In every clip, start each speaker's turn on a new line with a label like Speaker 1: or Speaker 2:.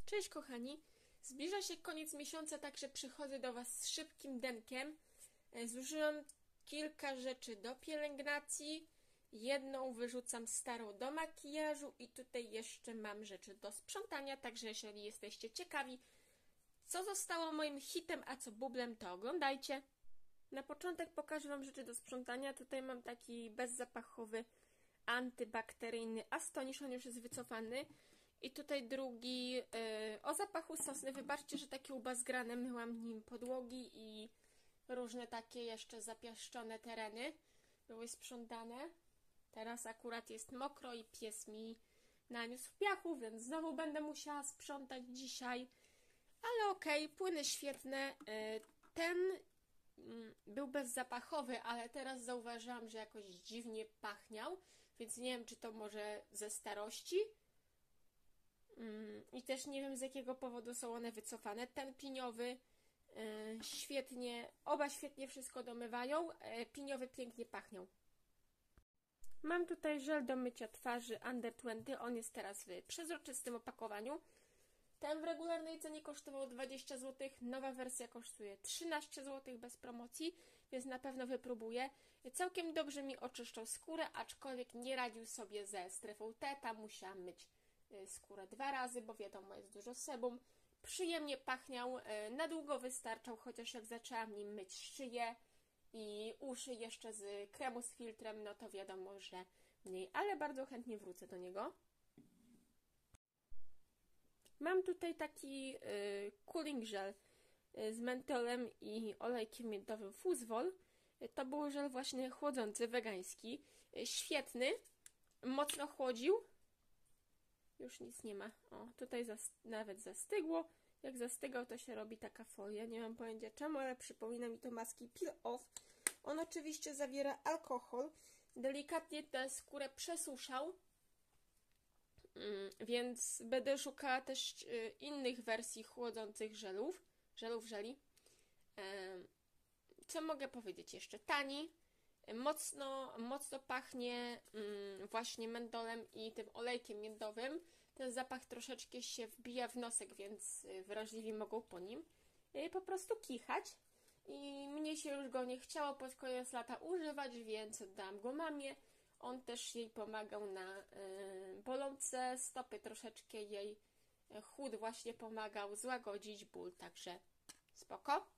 Speaker 1: Cześć kochani, zbliża się koniec miesiąca, także przychodzę do Was z szybkim denkiem. Zużyłam kilka rzeczy do pielęgnacji, jedną wyrzucam starą do makijażu i tutaj jeszcze mam rzeczy do sprzątania, także jeżeli jesteście ciekawi, co zostało moim hitem, a co bublem, to oglądajcie. Na początek pokażę Wam rzeczy do sprzątania. Tutaj mam taki bezzapachowy, antybakteryjny Astonish, on już jest wycofany. I tutaj drugi o zapachu sosny. Wybaczcie, że takie ubazgrane, myłam nim podłogi i różne takie jeszcze zapiaszczone tereny były sprzątane. Teraz akurat jest mokro i pies mi naniósł piachu, więc znowu będę musiała sprzątać dzisiaj. Ale okej, płyny świetne. Ten był bezzapachowy, ale teraz zauważyłam, że jakoś dziwnie pachniał, więc nie wiem, czy to może ze starości. I też nie wiem, z jakiego powodu są one wycofane. Ten piniowy świetnie, oba świetnie wszystko domywają. Piniowy pięknie pachnią. Mam tutaj żel do mycia twarzy Under 20. On jest teraz w przezroczystym opakowaniu. Ten w regularnej cenie kosztował 20 zł. Nowa wersja kosztuje 13 zł bez promocji, więc na pewno wypróbuję. Całkiem dobrze mi oczyszczał skórę, aczkolwiek nie radził sobie ze strefą T. Tam musiałam myć skórę 2 razy, bo wiadomo, jest dużo sebum. Przyjemnie pachniał, na długo wystarczał, chociaż jak zaczęłam nim myć szyję i uszy jeszcze z kremu z filtrem, no to wiadomo, że mniej, ale bardzo chętnie wrócę do niego. Mam tutaj taki cooling gel z mentolem i olejkiem miętowym Fuzwol. To był żel właśnie chłodzący, wegański, świetny, mocno chłodził. Już nic nie ma. O, tutaj nawet zastygło. Jak zastygał, to się robi taka folia. Nie mam pojęcia czemu, ale przypomina mi to maski Peel Off. On oczywiście zawiera alkohol. Delikatnie tę skórę przesuszał. Więc będę szukała też innych wersji chłodzących żeli. Co mogę powiedzieć jeszcze? Tani. Mocno pachnie właśnie mentolem i tym olejkiem miętowym. Ten zapach troszeczkę się wbija w nosek, więc wrażliwi mogą po nim po prostu kichać. I mnie się już go nie chciało pod koniec lata używać, więc oddałam go mamie. On też jej pomagał na bolące stopy, troszeczkę jej chłód właśnie pomagał złagodzić ból, także spoko.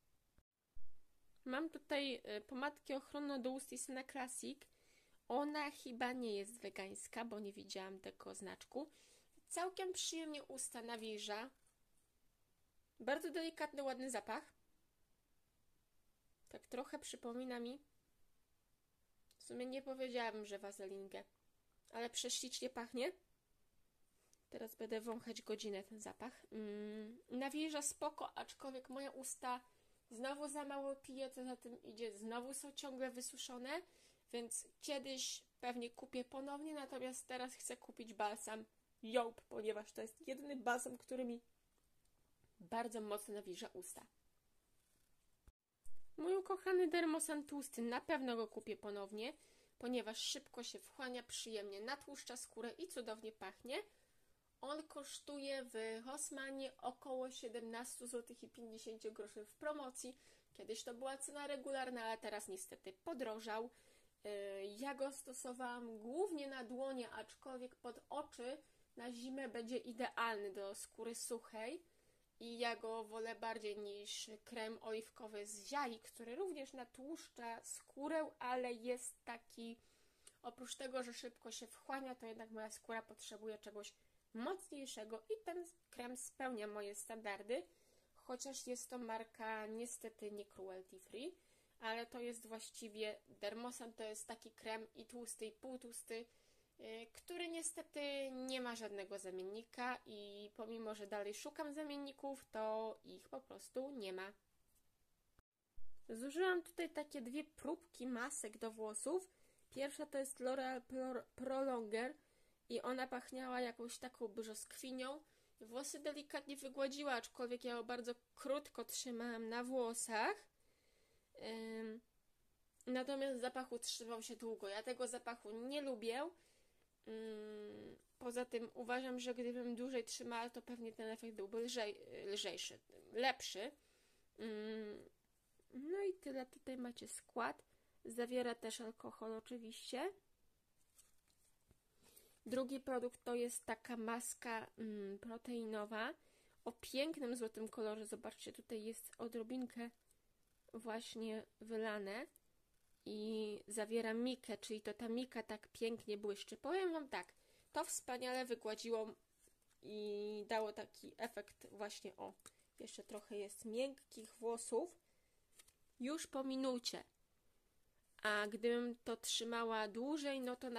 Speaker 1: Mam tutaj pomadkę ochronną do ust Sena Classic. Ona chyba nie jest wegańska, bo nie widziałam tego znaczku. Całkiem przyjemnie usta nawilża. Bardzo delikatny, ładny zapach. Tak trochę przypomina mi. W sumie nie powiedziałabym, że wazelinkę, ale prześlicznie pachnie. Teraz będę wąchać godzinę ten zapach. Nawilża spoko, aczkolwiek moje usta znowu za mało piję, co za tym idzie, znowu są ciągle wysuszone, więc kiedyś pewnie kupię ponownie, natomiast teraz chcę kupić balsam Joop, ponieważ to jest jedyny balsam, który mi bardzo mocno nawilża usta. Mój ukochany Dermosan tłusty, na pewno go kupię ponownie, ponieważ szybko się wchłania, przyjemnie natłuszcza skórę i cudownie pachnie. On kosztuje w Rossmanie około 17,50 zł w promocji. Kiedyś to była cena regularna, ale teraz niestety podrożał. Ja go stosowałam głównie na dłonie, aczkolwiek pod oczy na zimę będzie idealny do skóry suchej. I ja go wolę bardziej niż krem oliwkowy z Ziai, który również natłuszcza skórę, ale jest taki, oprócz tego, że szybko się wchłania, to jednak moja skóra potrzebuje czegoś mocniejszego i ten krem spełnia moje standardy, chociaż jest to marka niestety nie cruelty free, ale to jest właściwie Dermosan, to jest taki krem i tłusty i półtłusty, który niestety nie ma żadnego zamiennika i pomimo, że dalej szukam zamienników, to ich po prostu nie ma. Zużyłam tutaj takie 2 próbki masek do włosów. Pierwsza to jest L'Oreal Pro Longer i ona pachniała jakąś taką brzoskwinią. Włosy delikatnie wygładziła, aczkolwiek ja ją bardzo krótko trzymałam na włosach. Natomiast zapach utrzymał się długo. Ja tego zapachu nie lubię. Poza tym uważam, że gdybym dłużej trzymała, to pewnie ten efekt byłby lżejszy, lepszy. No i tyle. Tutaj macie skład. Zawiera też alkohol oczywiście. Drugi produkt to jest taka maska proteinowa o pięknym złotym kolorze. Zobaczcie, tutaj jest odrobinkę właśnie wylane i zawiera mikę, czyli to ta mika tak pięknie błyszczy. Powiem Wam tak, to wspaniale wygładziło i dało taki efekt właśnie, jeszcze trochę jest miękkich włosów już po minucie. A gdybym to trzymała dłużej, no to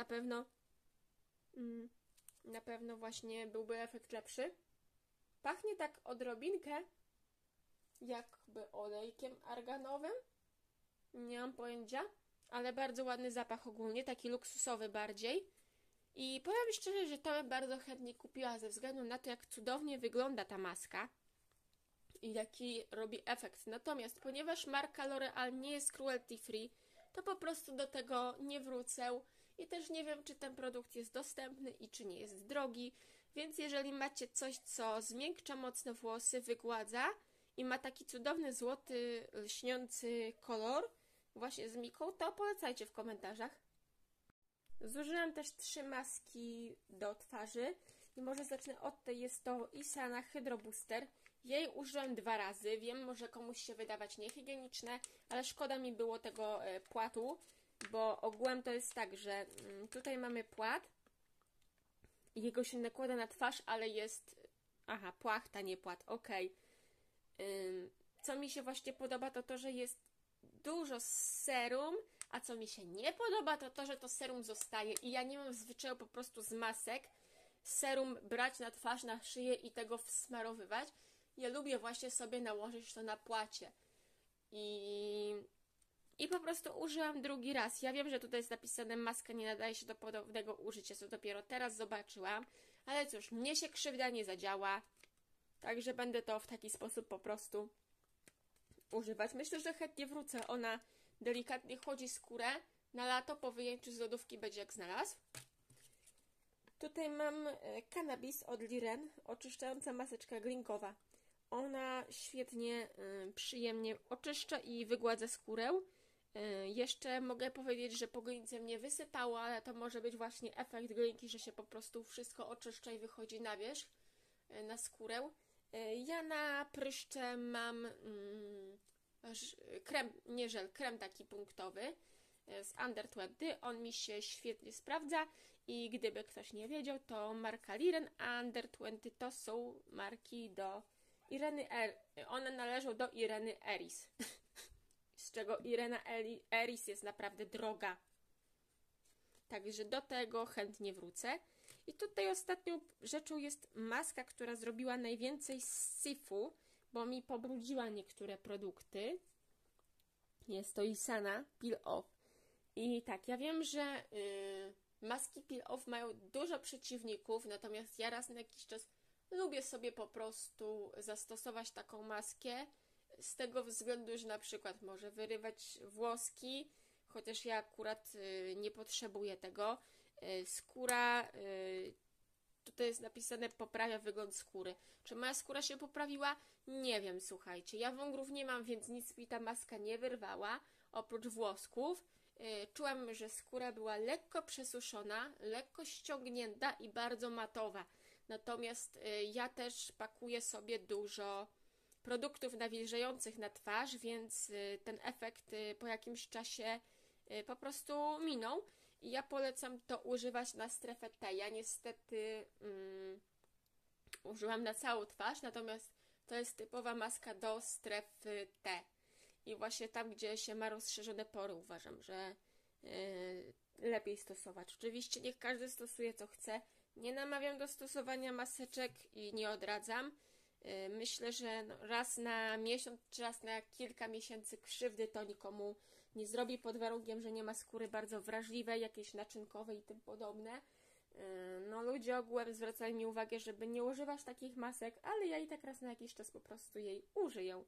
Speaker 1: na pewno właśnie byłby efekt lepszy. Pachnie tak odrobinkę jakby olejkiem arganowym. Nie mam pojęcia, ale bardzo ładny zapach ogólnie, taki luksusowy bardziej. I powiem szczerze, że to bym bardzo chętnie kupiła ze względu na to, jak cudownie wygląda ta maska i jaki robi efekt. Natomiast ponieważ marka L'Oreal nie jest cruelty free, to po prostu do tego nie wrócę i też nie wiem, czy ten produkt jest dostępny i czy nie jest drogi, więc jeżeli macie coś, co zmiękcza mocno włosy, wygładza i ma taki cudowny złoty, lśniący kolor właśnie z miką, to polecajcie w komentarzach. Zużyłam też 3 maski do twarzy i może zacznę od tej, jest to Isana Hydro Booster. Jej użyłam 2 razy, wiem, może komuś się wydawać niehigieniczne, ale szkoda mi było tego płatu, bo ogółem to jest tak, że tutaj mamy płat i jego się nakłada na twarz, ale jest, płachta, nie płat, okej. Co mi się właśnie podoba, to to, że jest dużo serum, a co mi się nie podoba, to to, że to serum zostaje i ja nie mam zwyczaju po prostu z masek serum brać na twarz, na szyję i tego wsmarowywać. Ja lubię właśnie sobie nałożyć to na płacie. I po prostu użyłam drugi raz. Ja wiem, że tutaj jest napisane, maska nie nadaje się do ponownego użycia, co dopiero teraz zobaczyłam, ale cóż, mnie się krzywda nie zadziała, także będę to w taki sposób po prostu używać. Myślę, że chętnie wrócę. Ona delikatnie chłodzi skórę. Na lato po wyjęciu z lodówki będzie jak znalazł. Tutaj mam Cannabis od Liren, oczyszczająca maseczka glinkowa. Ona świetnie, przyjemnie oczyszcza i wygładza skórę. Jeszcze mogę powiedzieć, że po glince mnie wysypało, ale to może być właśnie efekt glinki, że się po prostu wszystko oczyszcza i wychodzi na wierzch, na skórę. Ja na pryszcze mam krem, nie żel, krem taki punktowy z Under 20. On mi się świetnie sprawdza i gdyby ktoś nie wiedział, to marka Liren, a Under 20 to są marki do Ireny one należą do Ireny Eris. Z czego Irena Eris jest naprawdę droga. Także do tego chętnie wrócę. I tutaj ostatnią rzeczą jest maska, która zrobiła najwięcej syfu, bo mi pobrudziła niektóre produkty. Jest to Isana Peel Off. I tak, ja wiem, że maski Peel Off mają dużo przeciwników, natomiast ja raz na jakiś czas lubię sobie po prostu zastosować taką maskę z tego względu, że na przykład może wyrywać włoski, chociaż ja akurat nie potrzebuję tego. Skóra, tutaj jest napisane, poprawia wygląd skóry. Czy moja skóra się poprawiła? Nie wiem, słuchajcie. Ja wągrów nie mam, więc nic mi ta maska nie wyrwała, oprócz włosków. Czułam, że skóra była lekko przesuszona, lekko ściągnięta i bardzo matowa. Natomiast ja też pakuję sobie dużo produktów nawilżających na twarz, więc ten efekt po jakimś czasie po prostu minął. I ja polecam to używać na strefę T. Ja niestety użyłam na całą twarz, natomiast to jest typowa maska do strefy T. I właśnie tam, gdzie się ma rozszerzone pory, uważam, że lepiej stosować. Oczywiście niech każdy stosuje co chce. Nie namawiam do stosowania maseczek i nie odradzam. Myślę, że raz na miesiąc czy raz na kilka miesięcy krzywdy to nikomu nie zrobi, pod warunkiem, że nie ma skóry bardzo wrażliwej, jakiejś naczynkowej i tym podobne. No ludzie ogółem zwracają mi uwagę, żeby nie używać takich masek, ale ja i tak raz na jakiś czas po prostu jej użyję.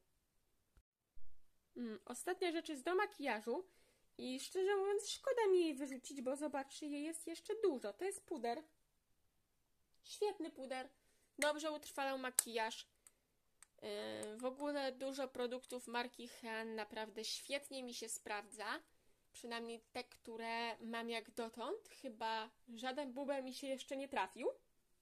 Speaker 1: Ostatnia rzecz jest do makijażu i szczerze mówiąc szkoda mi jej wyrzucić, bo zobaczcie, jej jest jeszcze dużo. To jest puder. Świetny puder, dobrze utrwalał makijaż. W ogóle dużo produktów marki Hean naprawdę świetnie mi się sprawdza. Przynajmniej te, które mam jak dotąd. Chyba żaden bubel mi się jeszcze nie trafił.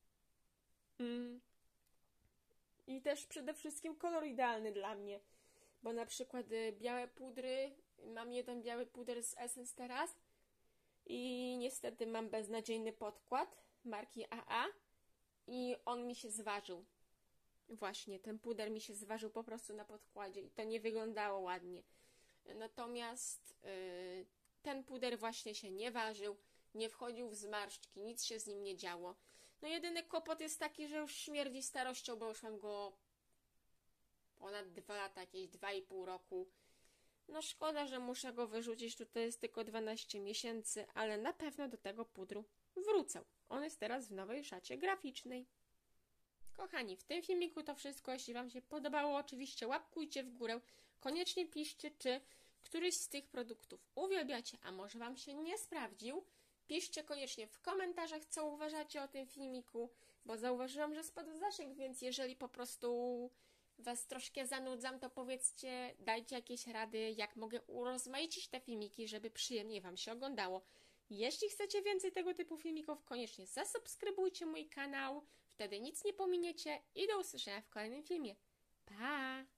Speaker 1: I też przede wszystkim kolor idealny dla mnie. Bo na przykład białe pudry, mam jeden biały puder z Essence teraz i niestety mam beznadziejny podkład marki AA i on mi się zważył. Właśnie, ten puder mi się zważył po prostu na podkładzie i to nie wyglądało ładnie. Natomiast ten puder właśnie się nie ważył, nie wchodził w zmarszczki, nic się z nim nie działo. No jedyny kłopot jest taki, że już śmierdzi starością, bo już mam go ponad 2 lata, jakieś 2,5 roku. No szkoda, że muszę go wyrzucić, tutaj jest tylko 12 miesięcy, ale na pewno do tego pudru wrócę. On jest teraz w nowej szacie graficznej. Kochani, w tym filmiku to wszystko. Jeśli Wam się podobało, oczywiście łapkujcie w górę. Koniecznie piszcie, czy któryś z tych produktów uwielbiacie, a może Wam się nie sprawdził. Piszcie koniecznie w komentarzach, co uważacie o tym filmiku, bo zauważyłam, że spadł zasięg, więc jeżeli po prostu Was troszkę zanudzam, to powiedzcie, dajcie jakieś rady, jak mogę urozmaicić te filmiki, żeby przyjemniej Wam się oglądało. Jeśli chcecie więcej tego typu filmików, koniecznie zasubskrybujcie mój kanał, wtedy nic nie pominiecie i do usłyszenia w kolejnym filmie. Pa!